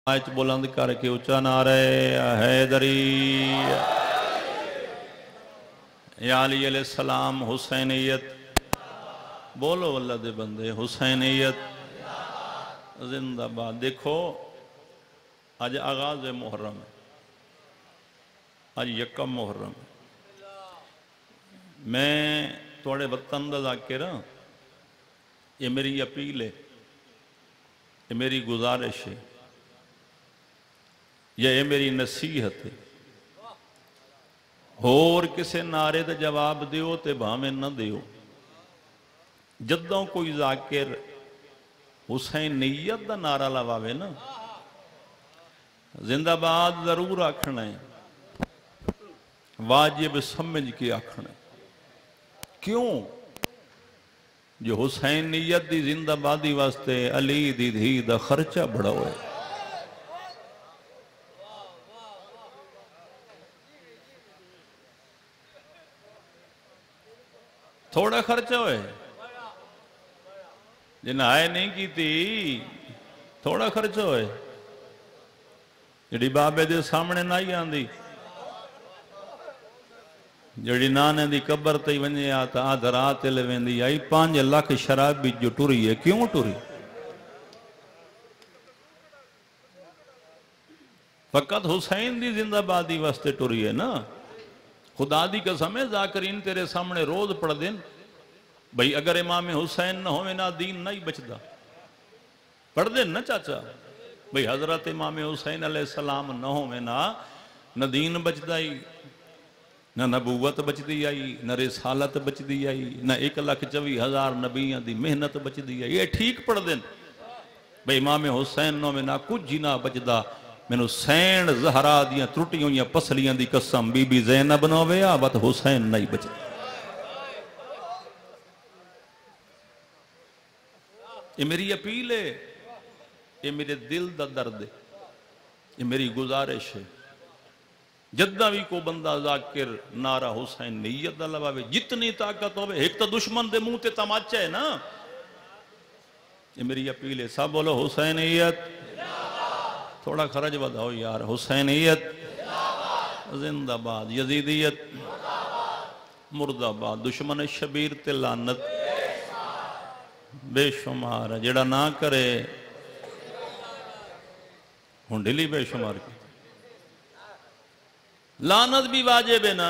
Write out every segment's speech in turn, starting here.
آیت بلند کر کے اچھا نعرہ حیدری یا علی علیہ السلام حسینیت بولو اللہ دے بندے حسینیت زندہ باد۔ دیکھو آج آغاز محرم ہے، آج یکم محرم ہے۔ میں توڑے وطن دا ذاکر ہاں، یہ میری اپیل ہے، یہ میری گزارش ہے، یہ میری نصیحت ہے۔ اور کسے نعرے دا جواب دیو تے بھامیں نہ دیو، جدوں کوئی ذاکر حسینیت دا نعرہ لواوے نا زندہ باد ضرور آکھنا ہے، واجب سمجھ کے آکھنا ہے۔ کیوں؟ جو حسینیت دی زندہ بادی واسطے علی دی دھی دا خرچہ بڑا ہوئے، تھوڑا خرچہ ہوئے جنہیں آئے نہیں کی تھی، تھوڑا خرچہ ہوئے جڑی بابے دے سامنے نہ ہی آن دی، جڑی نانے دی قبر تے ونجے آتا آدھرات لوین دی آئی 5 لاکھ شراب بھی جو ٹوری ہے۔ کیوں ٹوری؟ فقط حسین دی زندہ بادی واسطے ٹوری ہے نا۔ خدا دی قسم ہے ذاکرین تیرے سامنے روز پڑھ دیں بھئی اگر امام حسین نہ ہوئے نہ دین نہیں بچدا، پڑھ دیں نا چاچا بھئی حضرت امام حسین علیہ السلام نہ ہوئے نہ دین بچدا ہی، نہ نبوت بچدی آئی، نہ رسالت بچدی آئی، نہ 1,24,000 نبیاں دی محنت بچدی آئی۔ یہ ٹھیک پڑھ دیں بھئی امام حسین نہ ہوئے نہ کچھ ہی نہ بچدا۔ مینو سین زہرا دیاں ترٹیوں یا پسلیاں دی قسم بی بی زینب نہ ہوئے آبت حسین نہیں بچدا۔ یہ میری اپیل ہے، یہ میرے دل دا درد ہے، یہ میری گزارش ہے۔ جدہ بھی کو بندہ ذاکر نعرہ حسین نیت دا لواوے جتنی طاقت ہوئے، ایک تو دشمن دے منہ تے تماچہ ہے نا۔ یہ میری اپیل ہے، سب بولو حسینیت، تھوڑا خرج بدھاؤ یار، حسینیت زندہ باد، یزیدیت مرد آباد، دشمن شبیر تے لعنت بے شمار ہے، جڑا نہ کرے ہنڈلی بے شمار کی۔ لعنت بھی واجب ہے نا،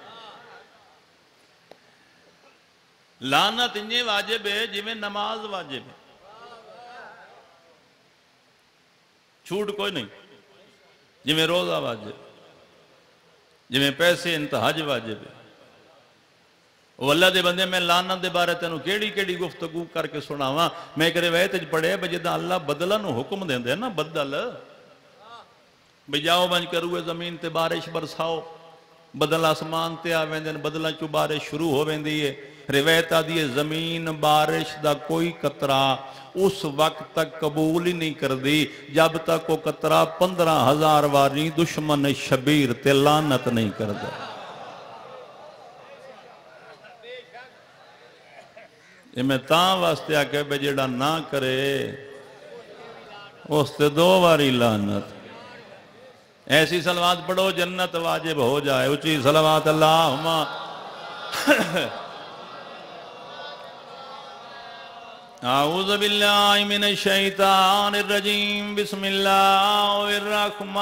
لعنت انہیں واجب ہے جی میں نماز واجب ہے، چھوٹ کوئی نہیں، جی میں روزہ واجب، جی میں پیسے انتہاج واجب ہے۔ وہ اللہ دے بندے میں لعنت دے بارے تینوں کیڑی گفتگو کر کے سناواں۔ میں ایک روایت پڑھے بجدہ اللہ بدلہ نو حکم دیں دے نا، بدل بھئی جاؤ بنج کروے زمین تے بارش برساؤ، بدل آسمان تے آویں دن بدلہ چو بارش شروع ہو ویں دیئے۔ روایت آدھی ہے زمین بارش دا کوئی قطرہ اس وقت تک قبول ہی نہیں کر دی جب تک وہ قطرہ 15,000 واری دشمن شبیر تے لعنت نہیں کر دا۔ یہ میں تاں واسطے آکے بے جڑا نہ کرے اس تے 2 واری لعنت۔ ایسی صلوات پڑھو جنت واجب ہو جائے، اچھی صلوات اللہم اعوذ باللہ من الشیطان الرجیم بسم اللہ الرحمن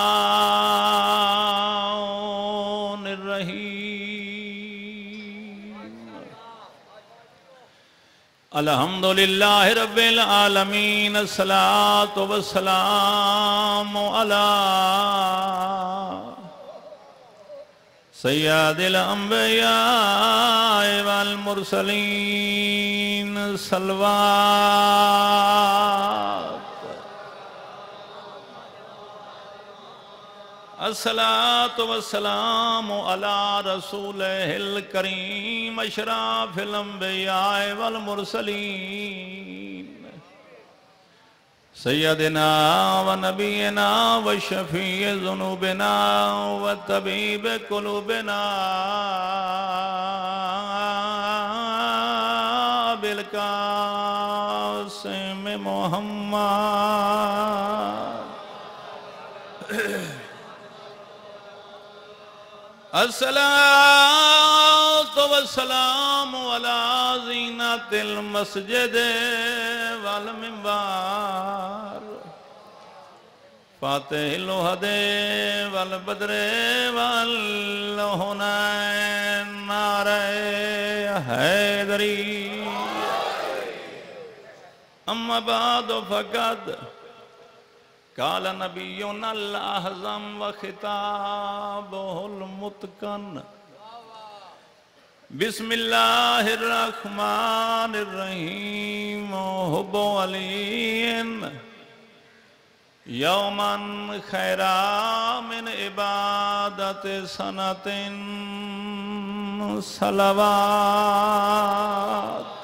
الرحیم الحمدللہ رب العالمین الصلاة والسلام علی سید الانبیاء والمرسلین صلوات الصلاة والسلام علی رسولہ الکریم اشراف الانبیاء والمرسلین سیدنا و نبینا و شفیع ذنوبنا و طبیب قلوبنا بالقاسم محمد الصلاة والسلام على زینت المسجد والمنبر فاتح الوحد والبدر والحنین نعرہ حیدری اما بعد فقد قال نبینا الاعظم وخطابه المتقن بسم اللہ الرحمن الرحیم حب علین یومن خیرا من عبادت سنت صلوات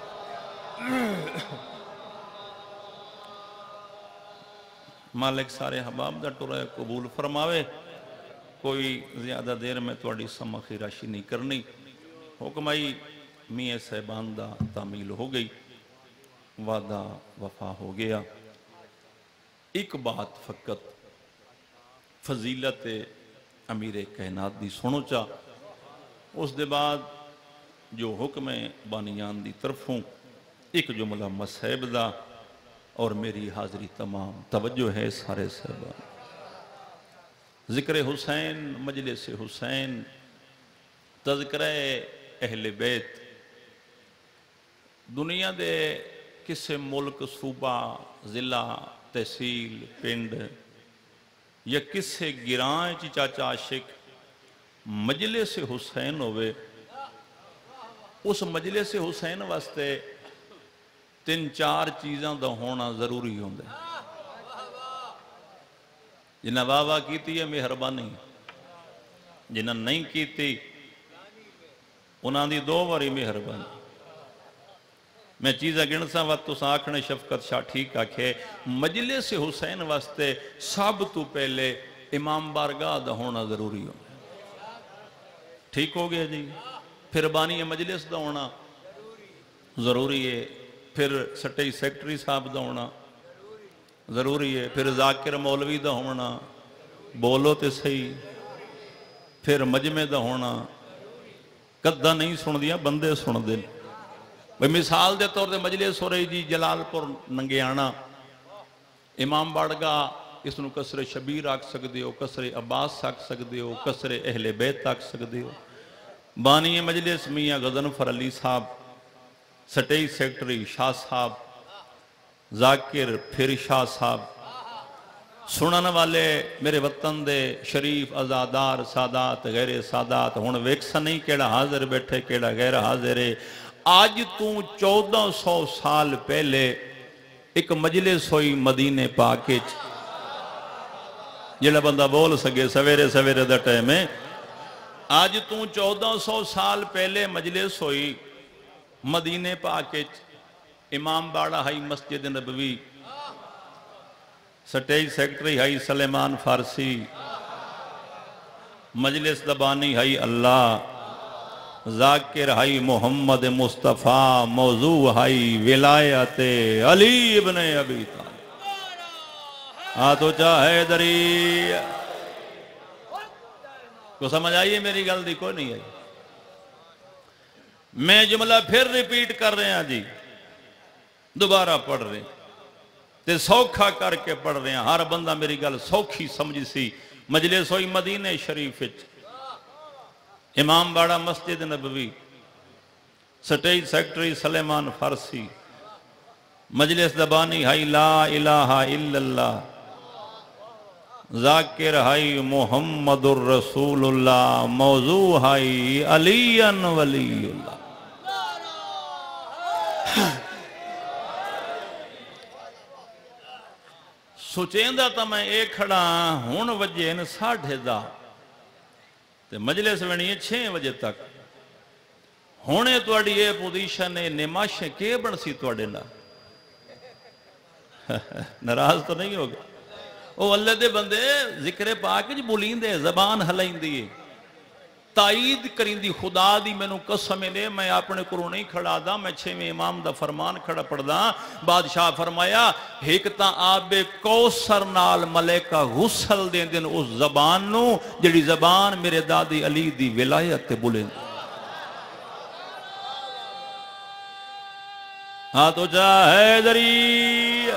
مالک سارے حباب دا ٹورا قبول فرماوے کوئی زیادہ دیر میں توڑی سمخی راشی نہیں کرنی حکمائی میاں صاحبان دا تعمیل ہو گئی وعدہ وفا ہو گیا ایک بات فقط فضیلت امیر کائنات دی سنو چا اس دے بعد جو حکم بانیان دی طرفوں ایک جملہ مسحب دا اور میری حاضری تمام توجہ ہے سارے صاحبان ذکر حسین مجلس حسین تذکرہ اہل بیت دنیا دے کسے ملک صوبہ ضلع تحصیل پنڈ یا کسے گران چاچا عاشق مجلس حسین ہوئے اس مجلس حسین واسطے 3-4 چیزاں دا ہونا ضروری ہوندے جنہاں واہ واہ کیتی ہے مہربانی جنہاں نہیں کیتی انہاں دی 2 باری مہربانی میں چیزیں گنساں وقت تو آکھنے شفقت شاہ ٹھیک آکھے مجلس حسین واسطے سب تو پہلے امام بارگاہ دا ہونا ضروری ہوندے ٹھیک ہو گیا جی پھر بانی مجلس دا ہونا ضروری ہے پھر سٹی سیکٹری صاحب دا ہونا ضروری ہے پھر ذاکر مولوی دا ہونا بولو تے صحیح پھر مجمع دا ہونا قدہ نہیں سن دیا بندے سن دے مثال دے طور دے مجلس ہو رہی جی جلال پور ننگیانا امام باڑگاہ اس نو کسر شبیر آکھ سکتے ہو کسر عباس آکھ سکتے ہو کسر اہل بیت آکھ سکتے ہو بانی مجلس میاں غضنفر علی صاحب سٹی سیکٹری شاہ صاحب ذاکر پھر شاہ صاحب سنن والے میرے وطن دے شریف ازادار سادات غیر سادات ہون ویکسا نہیں کیڑا حاضر بیٹھے کیڑا غیر حاضر ہے آج تو 1400 سال پہلے ایک مجلس ہوئی مدینے پاکے جڑا بندہ بول سکے سویرے سویرے دا ٹائم ہے آج تو 1400 سال پہلے مجلس ہوئی مدینے پاکے امام باڑا ہائی مسجد نبوی سٹیج سیکٹری ہائی سلیمان فارسی مجلس دبانی ہائی اللہ ذاکر ہائی محمد مصطفیٰ موضوع ہائی ولایت علی ابن ابی طالب تو چاہے دری کو سمجھ آئیے میری گل دی کوئی نہیں آئی میں جملہ پھر ریپیٹ کر رہے ہیں جی دوبارہ پڑھ رہے ہیں تے سوکھا کر کے پڑھ رہے ہیں ہر بندہ میری گل سوکھی سمجھی سی مجلس ہوئی مدینہ شریف امام باڑا مسجد نبوی سٹیج سیکٹری سلیمان فارسی مجلس دبانی ہائی لا الہ الا اللہ ذاکر ہائی محمد الرسول اللہ موضوع ہائی علی ولی اللہ سوچیں دا تا میں ایک کھڑا ہون وجہ ان 10:30 تے مجلس ونی ہے 6 بجے تک ہونے توڑی یہ پوزیشن نماشیں کے بن سی توڑے نا ناراض تو نہیں ہوگا او اللہ دے بندے ذکر پاک جی بولین دے زبان ہلائیں دیئے تائید کریں دی خدا دی مینوں قسم نے میں اپنے کو نہیں کھڑا دا میں 6ویں امام دا فرمان کھڑا پڑھ دا بادشاہ فرمایا ایک تاں آب کوثر نال ملائکہ غسل دیں دن اس زبان نو جڑی زبان میرے دادی علی دی ولایت تے بلند ہاں تو چاہے ذریعہ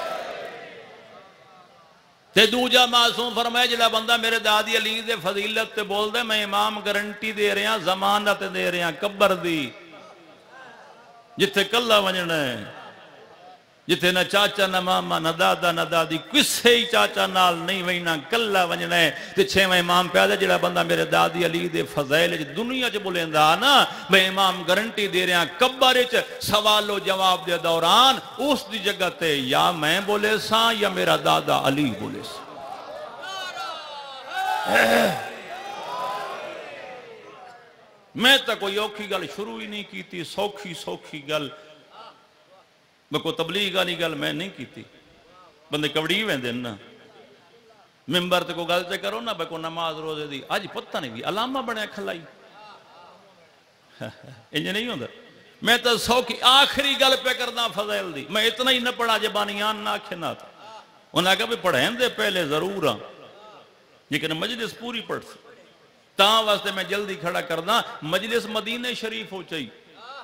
تے دوجا معصوم فرمایا جڑا بندہ میرے دادی علی دے فضیلت تے بول دے میں امام گارنٹی دے رہا ضمانت دے رہا قبر دی جتھے کلا ونجنا ہے جتھے نہ چاچا نہ ماما نہ دادا نہ دادی کسے ہی چاچا نال نہیں وینا کلا ونجنا ہے تے 6واں امام پیدا جڑا بندہ میرے دادی علی دے فضائل دنیا چ بولیندا نا میں امام گارنٹی دے رہا قبر وچ سوال و جواب دے دوران اس دی جگہ تے یا میں بولے سا یا میرا دادا علی بولے سا میں تا کوئی اوکھی گل شروع ہی نہیں کیتی سوکھی گل میں کوئی تبلیغ والی گل میں نہیں کیتی بندے کبڑی ویندے نا ممبر تے کو گل تے کرو نا بے کو نماز روزے دی آج پتہ نہیں بھی علامہ بنے کھلائی انج نہیں ہوندا میں تو سوکھی آخری گل پہ کرنا فضائل دی میں اتنا ہی نہ پڑھا جے بانیان نہ کھنا تھا انہاں کہا بھی پڑھیں دے پہلے ضرور ہاں لیکن مجلس پوری پڑھ سی تاں واسطے میں جلدی کھڑا کرنا مجلس مدینہ شریف ہو چاہیے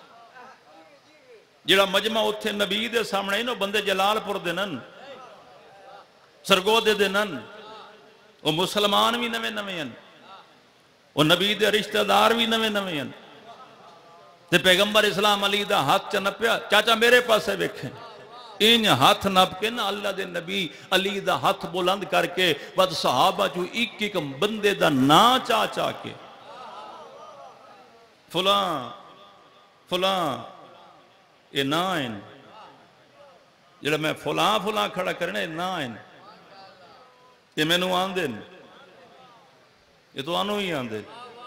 جڑا مجمع اتھے نبی دے سامنے انہوں بندے جلال پور دنن سرگو دے دنن وہ مسلمان بھی نوے نوے ہیں وہ نبی دے رشتہ دار بھی نوے نوے ہیں تے پیغمبر اسلام علی دا ہاتھ چنپیا چاچا میرے پاسے بیکھیں ان ہاتھ نپ کے نا اللہ دے نبی علی دا ہاتھ بلند کر کے بعد صحابہ جو ایک ایک بندے دا نا چاچا کے فلاں یہ نا ہیں جڑا میں فلاں کھڑا کرنے نا ہیں یہ میں نو آن دیں یہ تو آنو ہی آن دیں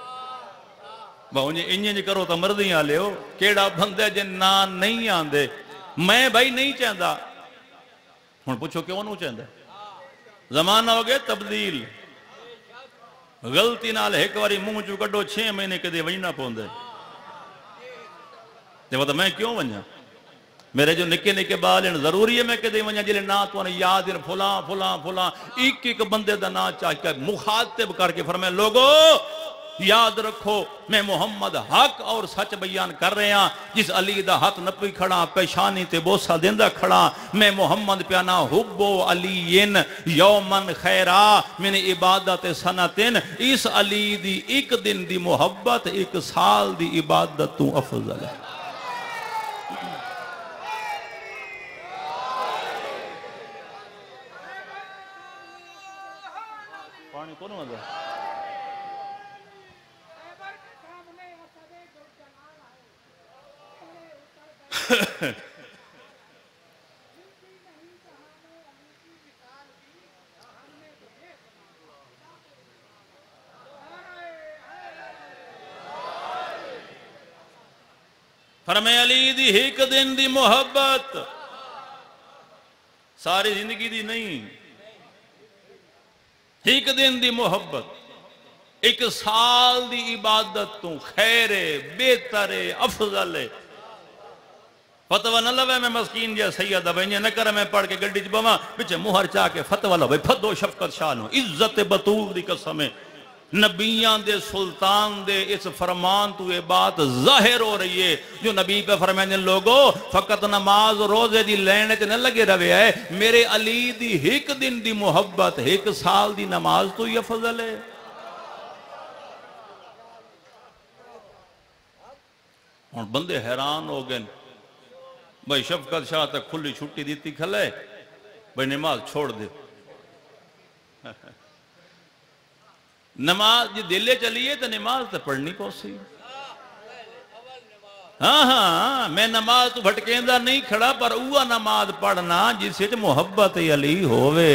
باؤں انجھے کرو تو مردی آ لے ہو کیڑا بندے جن نا نہیں آن دے میں بھائی نہیں چاہتا ہن پوچھو کیوں نہیں چاہتا زمانہ ہو گئے تبدیل غلطی نال ایک واری منہ چو کڈو 6 مہینے کدے وجنا پوندے تو میں کیوں ونجا میرے جو نکے نکے بال ہیں ضروری ہے میں کدے ونجا جلے نا تو یاد ہیں فلاں ایک ایک بندے دا نا چاہ کے مخاطب کر کے فرمائے لوگو یاد رکھو میں محمد حق اور سچ بیان کر رہے ہیں جس علی دا ہاتھ نپی کھڑا پیشانی تے بوسا دیندہ کھڑا میں محمد پیانا حبو علیین یومن خیرہ من عبادت سنتین اس علی دی ایک دن دی محبت 1 سال دی عبادت تو افضل ہے پانی کون ہوتا ہے فرمائے علی دی ایک دن دی محبت ساری زندگی دی نہیں ایک دن دی محبت 1 سال دی عبادت تو خیر بہتر افضل فتوہ نہ لوے میں مسکین جا سید بینجے نہ کرے میں پڑھ کے گڑی جباں پچھے مہر چاہ کے فتوہ لوے پھدو شفقت شانو عزت بطول دی قسمیں نبیان دے سلطان دے اس فرمان تو یہ بات ظاہر ہو رہی ہے جو نبی پہ فرمائنے لوگو فقط نماز روزے دی لینے تے نہ لگے روے ہے میرے علی دی 1 دن دی محبت 1 سال دی نماز تو یہ فضل ہے اور بندے حیران ہو گئے بھائی شفقت شاہ تک کھلی چھٹی دیتی کھلے بھائی نماز چھوڑ دے نماز جی دلے چلیے تو نماز تو پڑھنی پوسی ہاں میں نماز تو بھٹکیندہ نہیں کھڑا پر اوہ نماز پڑھنا جسے محبت علی ہووے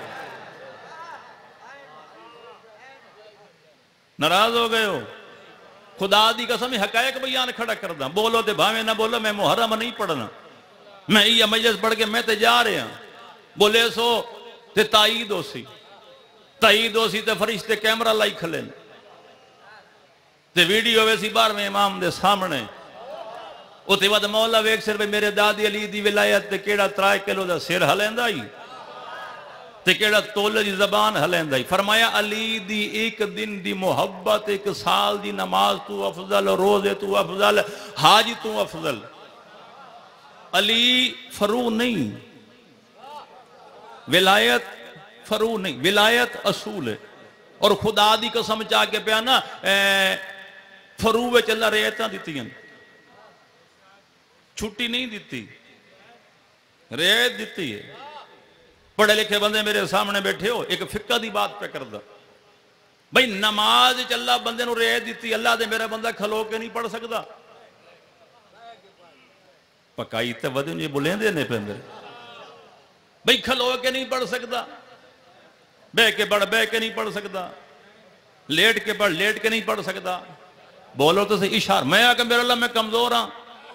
ناراض ہو گئے ہو خدا دی قسم حقائق بیان کھڑا کر دا بولو تے بھاویں نہ بولو میں محرم نہیں پڑھنا میں یہ مجلس پڑھ کے میں تے جا رہے ہیں بولے سو تے تائید ہو سی تے فرشتے کیمرہ لائی کھلے تے ویڈیو ویسی 12ویں امام دے سامنے اتے بعد مولا ویک سر میرے دادی علی دی ولایت تے کیڑا 3 کلو دا سر ہلیندا ہی تے کیڑا تولے دی زبان ہلیندا ہی. فرمایا علی دی ایک دن دی محبت 1 سال دی نماز تو افضل، روزے تو افضل، حاج تو افضل. علی فرو نہیں، ولایت فرو نہیں، ولایت اصول ہے. اور خدا دی قسم چاہ کے پیا نا فرو وچ اللہ رعایتاں دتیاں، چھٹی نہیں دیتی، رعایت دیتی ہے. پڑھے لکھے بندے میرے سامنے بیٹھے ہو، ایک فقہ دی بات پہ کر دا بھئی نماز وچ اللہ بندے نو رعایت دیتی. اللہ دے میرا بندہ کھلو کے نہیں پڑھ سکدا، پکائی تے ودن یہ بلیندے نے پہ میرے بھئی کھلو کے نہیں پڑھ سکدا، بے کے پڑھ بے کے نہیں پڑھ سکدا، لیٹ کے پڑھ لیٹ کے نہیں پڑھ سکدا. بولو تو صحیح اشار. میں آکے میرا اللہ میں کمزور ہاں،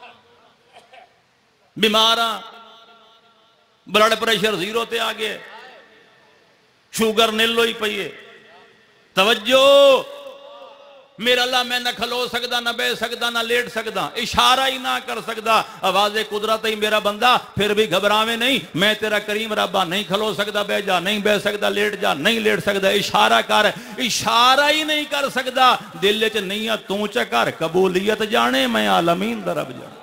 بیمار ہاں، بلڈ پریشر 0 تے آگے، شوگر نیل ہوئی پئیے. توجہ، میرا اللہ میں نہ کھلو سکدا، نہ بے سکدا، نہ لیٹ سکدا، اشارہ ہی نہ کر سکدا. آواز قدرت ہی میرا بندہ پھر بھی گھبراویں نہیں، میں تیرا کریم ربا نہیں کھلو سکدا، بے جا نہیں بے سکدا، لیٹ جا نہیں لیٹ سکدا. اشارہ کر، اشارہ ہی نہیں کر سکدا. دل وچ نیت تو چکر، قبولیت جانے میں عالمین دا رب جانے.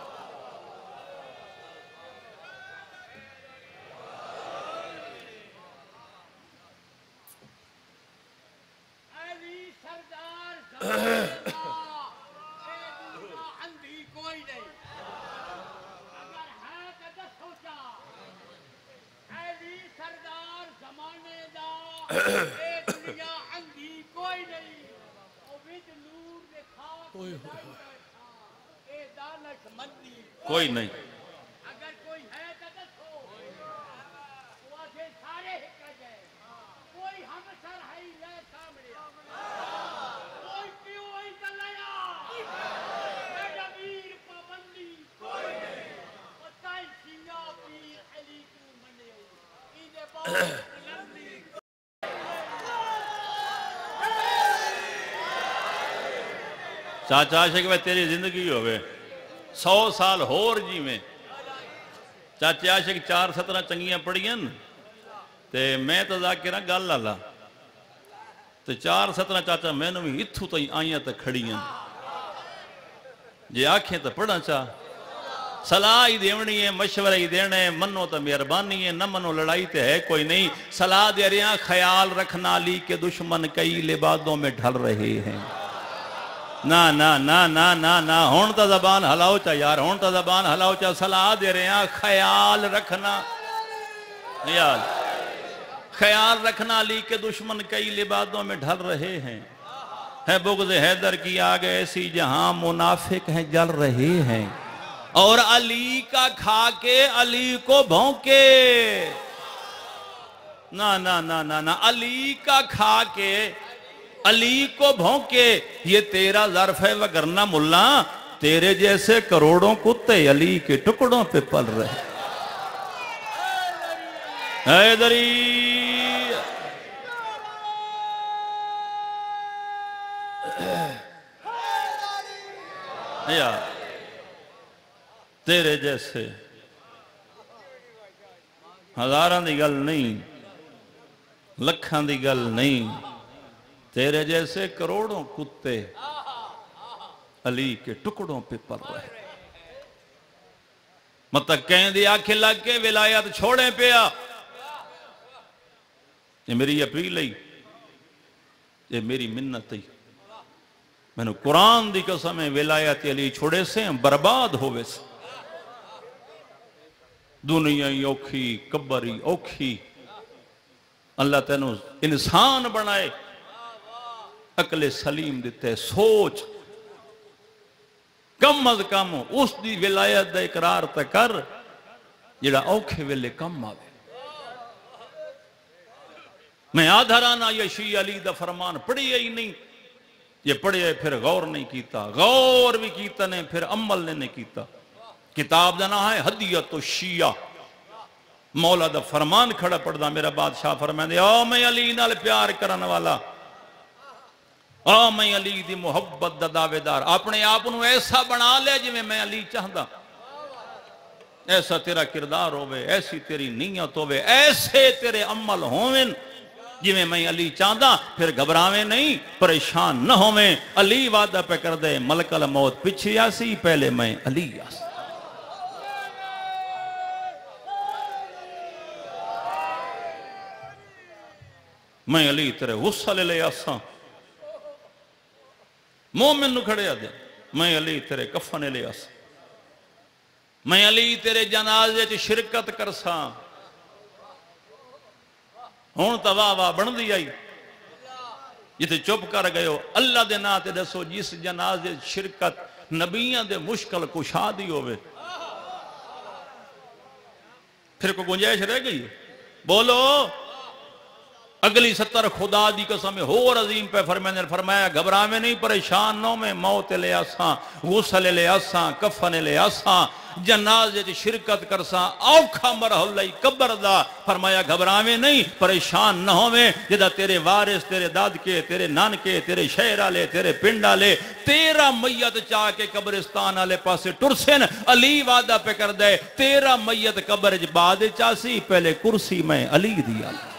کوئی نہیں. اگر کوئی ہے تو دسو، وہ آگے سارے ہکا جائے. کوئی ہم سر ہے لے سامنے، کوئی پیو ہی تلیا، میرا میر پابندی کوئی نہیں. بتائی سینگا پیر علی تو منے ایدے بعد بلندی. چاچا عاشق میں تیری زندگی ہوئے 100 سال ہور جی میں. چاچے عاشق 4 17 چنگیاں پڑھیاں تے میں تو ذاکرہ گل لالا تے 4 17 چاچا میں نے بھی اتھو تائیں آئیاں تے کھڑیاں جے آنکھیں تے پڑھا چاہ صلاح ہی دیونی ہے، مشورہ ہی دینے ہے، منو تو مہربانی ہے، نہ منو لڑائی تے ہے کوئی نہیں. صلاح دے رہے ہیں خیال رکھنا لی کے دشمن کئی لبادوں میں ڈھل رہے ہیں. نا نا نا نا نا نا ہون تا زبان ہلاؤ چا یار، ہون تا زبان ہلاؤ چا. صلاح دے رہے ہیں خیال رکھنا، خیال رکھنا لی کے دشمن کئی لبادوں میں ڈھل رہے ہیں. ہے بغض حیدر کی آگ ایسی جہاں منافق ہیں جل رہے ہیں. اور علی کا کھا کے علی کو بھونکے، نا نا نا نا نا علی کا کھا کے علی کو بھونکے. یہ تیرا ظرف ہے وگرنہ ملا تیرے جیسے کروڑوں کتے علی کے ٹکڑوں پہ پل رہے. حیدری یا تیرے جیسے ہزاران دی گل نہیں، لکھان دی گل نہیں، تیرے جیسے کروڑوں کتے علی کے ٹکڑوں پہ پل رہے. مطلب کہیں دی آنکھیں لگ کے ولایت چھوڑیں پیا. یہ میری اپیل ہے، یہ میری منت ہے. میں نے قرآن دی قسم ہے ولایت علی چھوڑے سے برباد ہوئے سے. دنیا ہی اوکھی، قبری اوکھی. اللہ تینوں انسان بنائے، عقل سلیم دیتے، سوچ کم از کم اس دی ولایت دا اقرار تے کر جڑا اوکھے ویلے کم آوے. میں آدھرانا یہ شیعہ علی دا فرمان پڑھی ہی نہیں، یہ پڑھے پھر غور نہیں کیتا، غور بھی کیتا نے پھر عمل نے کیتا. کتاب دا نام ہے ہدیت الشیعہ. مولا دا فرمان کھڑا پڑھ دا. میرا بادشاہ فرمائے دے او میں علی نال پیار کرن والا آ میں علی دی محبت دا دعوے دار اپنے آپ نو ایسا بنا لے جی میں علی چاہدا ایسا تیرا کردار ہوئے ایسی تیری نیت ہوئے ایسے تیرے عمل ہوئے جی میں علی چاہدا پھر گھبراویں نہیں پریشان نہ ہوئے علی وعدہ پہ کر دے ملک الموت پچھے آسی پہلے میں علی آسی میں علی تیرے غصہ لے آساں مومن نو کھڑے آدھے میں علی تیرے کفن لے آساں میں علی تیرے جنازے چ شرکت کرساں ہون تا واہ واہ بن دی آئی جتے چپ کر گئے ہو اللہ دے نا تے دسو جس جنازے شرکت نبیاں دے مشکل کشا دی ہوئے پھر کو گنجائش رہ گئی بولو اگلی 70 خدا دی قسم ہور عظیم پہ فرمایا گھبراویں نہیں پریشان نو میں موت لے آساں غسل لے آساں کفن لے آساں جنازے چ شرکت کرساں اوکھا مرحلہ قبر دا فرمایا گھبراویں نہیں پریشان نہ ہوویں جدا تیرے وارث تیرے دادکے تیرے نانکے تیرے شہر والے تیرے پنڈ والے تیرا میت چاہ کے قبرستان والے پاسے ٹرسن علی وعدہ پہ کر دے تیرا میت قبر بعد چاسی پہلے کرسی میں علی دی آلی